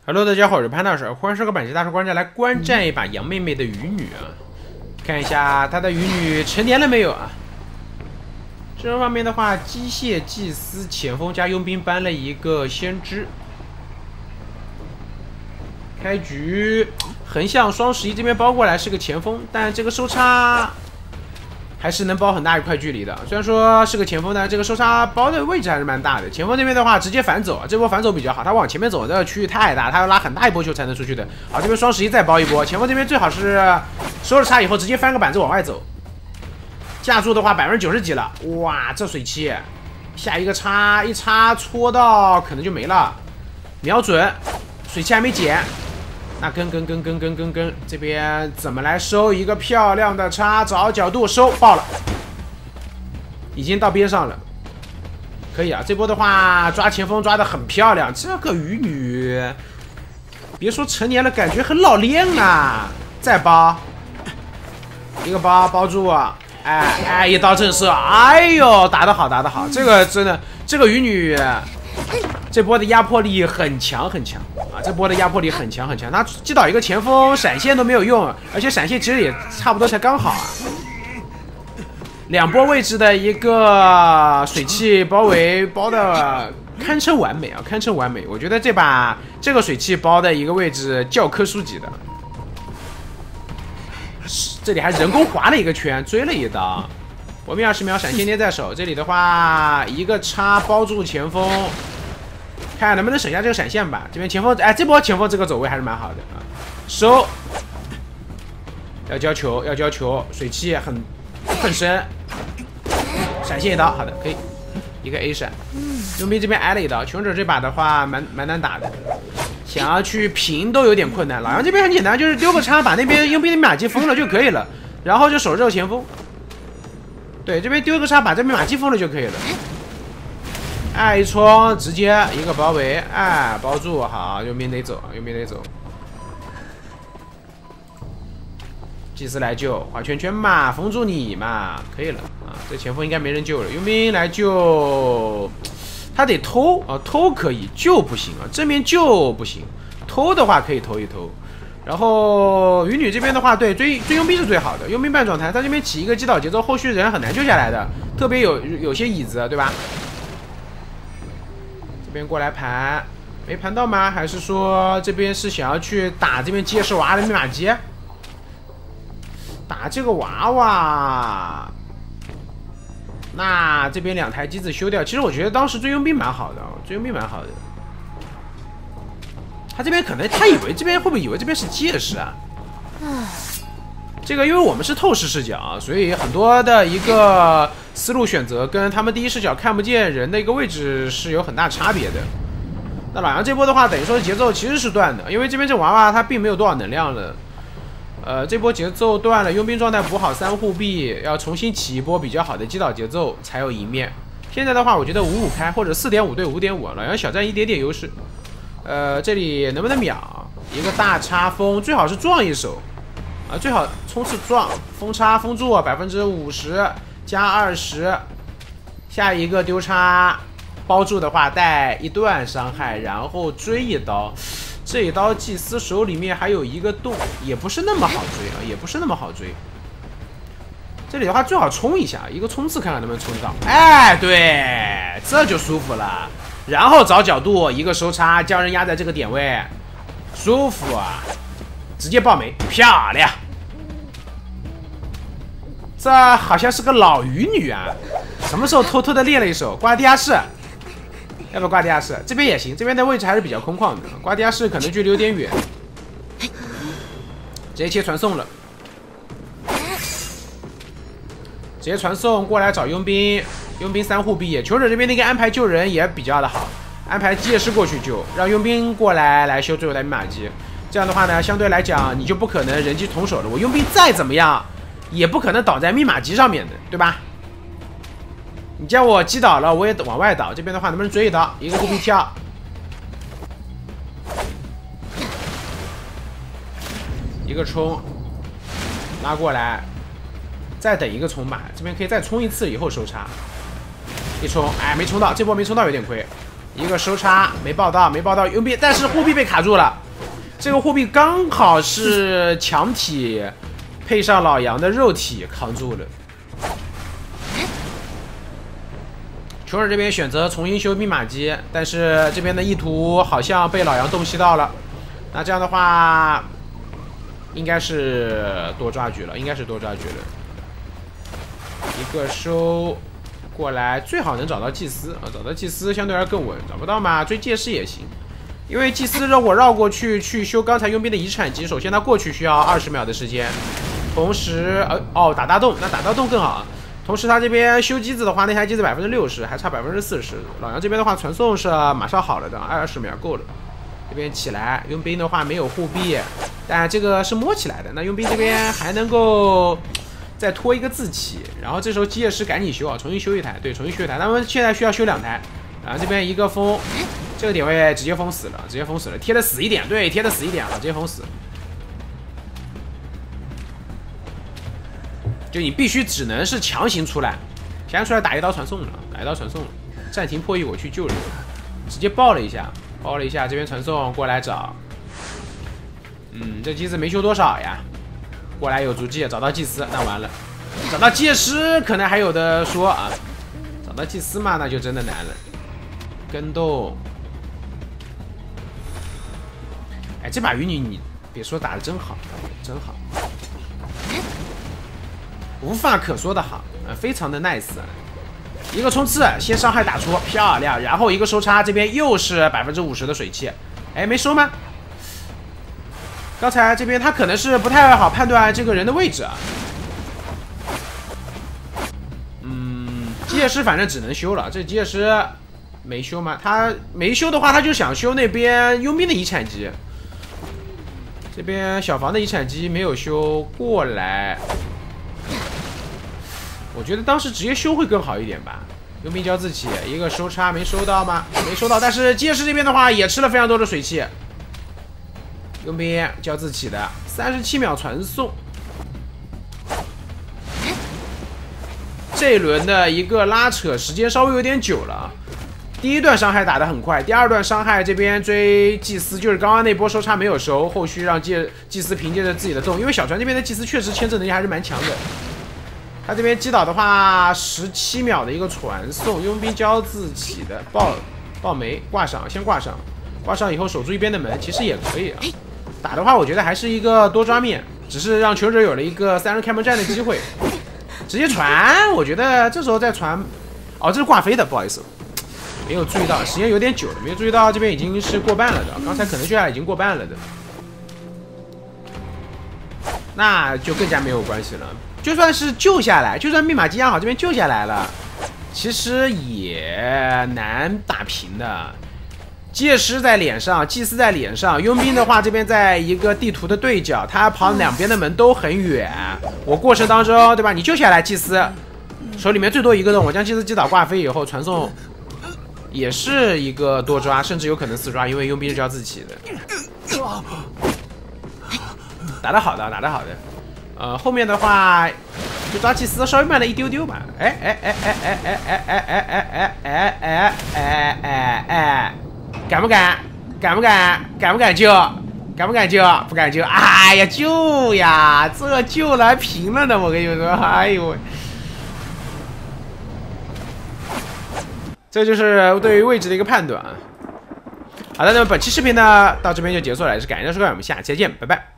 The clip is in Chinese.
Hello， 大家好，我是潘大婶，欢迎收看本期大叔观战，来观战一把杨妹妹的鱼女啊，看一下她的鱼女成年了没有啊？这方面的话，机械祭司前锋加佣兵搬了一个先知。开局横向双11这边包过来是个前锋，但这个收插还是能包很大一块距离的。虽然说是个前锋，但这个收插包的位置还是蛮大的。前锋这边的话直接反走，这波反走比较好，他往前面走的区域太大，他要拉很大一波球才能出去的。好，这边双11再包一波，前锋这边最好是收了插以后直接翻个板子往外走。架住的话90%几了，哇，这水汽，下一个插一插戳到可能就没了。瞄准，水汽还没减。那跟，这边怎么来收一个漂亮的插？找角度收爆了，已经到边上了，可以啊。这波的话抓前锋抓得很漂亮，这个鱼女，别说成年了，感觉很老练啊。再包一个包住啊，哎，一刀震慑，哎呦，打得好，这个真的，这个鱼女。这波的压迫力很强啊！这波的压迫力很强，他击倒一个前锋，闪现都没有用，而且闪现其实也差不多才刚好啊。两波位置的一个水汽包围包的堪称完美啊，堪称完美。我觉得这把这个水汽包的一个位置教科书级的。这里还人工划了一个圈，追了一刀。我们20秒闪现捏在手，这里的话一个插包住前锋。看能不能省下这个闪现吧。这边前锋，哎，这波前锋这个走位还是蛮好的啊。收，要交球，水汽很深，闪现一刀，好的，可以，一个 A 闪。佣兵这边挨了一刀，穷者这把的话蛮难打的，想要去平都有点困难。老杨这边很简单，就是丢个叉把那边佣兵的马机封了就可以了，然后就守肉前锋。对，这边丢个叉把这边马机封了就可以了。哎，一冲，直接一个包围，哎，包住，好，佣兵得走。祭司来救，画圈圈嘛，封住你嘛，可以了啊。这前锋应该没人救了，佣兵来救，他得偷啊，偷可以，救不行啊，正面救不行，偷的话可以偷一偷。然后鱼女这边的话，对，追佣兵是最好的，佣兵半状态，他这边起一个击倒节奏，后续人很难救下来的，特别有些椅子，对吧？这边过来盘，没盘到吗？还是说这边是想要去打这边接手娃的密码机？打这个娃娃，那这边2台机子修掉。其实我觉得当时追佣兵蛮好的，他这边可能他会不会以为这边是借势啊？这个因为我们是透视视角啊，所以很多的一个思路选择跟他们第一视角看不见人的一个位置是有很大差别的。那老杨这波的话，等于说节奏其实是断的，因为这边这娃娃他并没有多少能量了。这波节奏断了，佣兵状态补好3护臂，要重新起一波比较好的击倒节奏才有赢面。现在的话，我觉得5-5开或者4.5对5.5，老杨小占一点点优势。这里能不能秒一个大插封？最好是撞一手。最好冲刺撞封插封住50%加20，下一个丢叉包住的话带一段伤害，然后追一刀。这一刀祭司手里面还有一个洞，也不是那么好追。这里的话最好冲一下，一个冲刺看看能不能冲到。哎，对，这就舒服了。然后找角度，一个收插将人压在这个点位，舒服啊。直接爆没，漂亮！这好像是个老鱼女啊，什么时候偷偷的练了一手挂地下室？要不挂地下室？这边也行，这边的位置还是比较空旷的，挂地下室可能距离有点远。直接切传送了，直接传送过来找佣兵，佣兵3护臂，求者这边那个安排救人也比较的好，安排机械师过去救，让佣兵过来修最后的密码机。这样的话呢，相对来讲你就不可能人机同手了。我佣兵再怎么样，也不可能倒在密码机上面的，对吧？你叫我击倒了，我也往外倒。这边的话，能不能追一刀？一个护臂跳，一个冲，拉过来，再等一个冲吧。这边可以再冲一次以后收插。一冲，哎，没冲到，这波没冲到有点亏。 一个收插没爆到，没爆到佣兵，但是护臂被卡住了。这个护臂刚好是强体配上老杨的肉体扛住了。穷人这边选择重新修密码机，但是这边的意图好像被老杨洞悉到了。那这样的话，应该是多抓局了，应该是多抓局了。一个收过来，最好能找到祭司啊，找到祭司相对而言更稳。找不到嘛，追借尸也行。因为祭司让我绕过去修刚才佣兵的遗产机，首先他过去需要20秒的时间，同时打大洞，那打大洞更好。同时他这边修机子的话，那台机子60%，还差40%。老杨这边的话，传送是马上好了的，20秒够了。这边起来，佣兵的话没有护臂，但这个是摸起来的。那佣兵这边还能够再拖一个自起，然后这时候机械师赶紧修啊，重新修一台，对，重新修一台。他们现在需要修2台，然后这边一个封，这个点位直接封死了，直接封死了，贴的死一点，对，贴的死一点啊，直接封死。就你必须只能是强行出来，强行出来打一刀传送了，打一刀传送了，暂停破译我去救人，直接爆了一下，这边传送过来找，这机子没修多少呀，过来有足迹，找到祭司，那完了，找到祭师可能还有的说啊，找到祭司嘛，那就真的难了，跟动，哎，这把鱼你别说打得真好，真好。无话可说的好，非常的 nice。一个冲刺，先伤害打出，漂亮。然后一个收插，这边又是50%的水汽，哎，没收吗？刚才这边他可能是不太好判断这个人的位置啊。机械师反正只能修了，这机械师没修吗？他没修的话，他就想修那边佣兵的遗产机。这边小房的遗产机没有修过来。我觉得当时直接修会更好一点吧。佣兵交自起，一个收插没收到吗？没收到，但是机械师这边的话也吃了非常多的水汽。佣兵交自起的37秒传送，这一轮的一个拉扯时间稍微有点久了啊。第一段伤害打得很快，第二段伤害这边追祭司，就是刚刚那波收插没有收，后续让祭司凭借着自己的动，因为小船这边的祭司确实牵制能力还是蛮强的。他这边击倒的话，17秒的一个传送，佣兵交自起的爆没挂上，先挂上，挂上以后守住一边的门，其实也可以啊。打的话，我觉得还是一个多抓面，只是让求者有了一个3人开门战的机会，直接传。我觉得这时候再传，哦，这是挂飞的，不好意思，没有注意到，时间有点久了，没有注意到这边已经是过半了的，刚才可能救下来已经过半了的，那就更加没有关系了。就算是救下来，就算密码机养好这边救下来了，其实也难打平的。机械师在脸上，祭司在脸上，佣兵的话这边在一个地图的对角，他跑两边的门都很远。我过程当中，对吧？你救下来祭司，手里面最多一个洞，我将祭司击倒挂飞以后传送，也是一个多抓，甚至有可能4抓，因为佣兵是交自起的。打得好的，打得好的。后面的话就抓祭司稍微慢了一丢丢吧。敢不敢？敢不敢？敢不敢救？敢不敢救？不敢救！哎呀，救呀！这救来平了呢，我跟你们说，哎呦，这就是对于位置的一个判断。好的，那么本期视频呢到这边就结束了，也是感谢收看，我们下期再见，拜拜。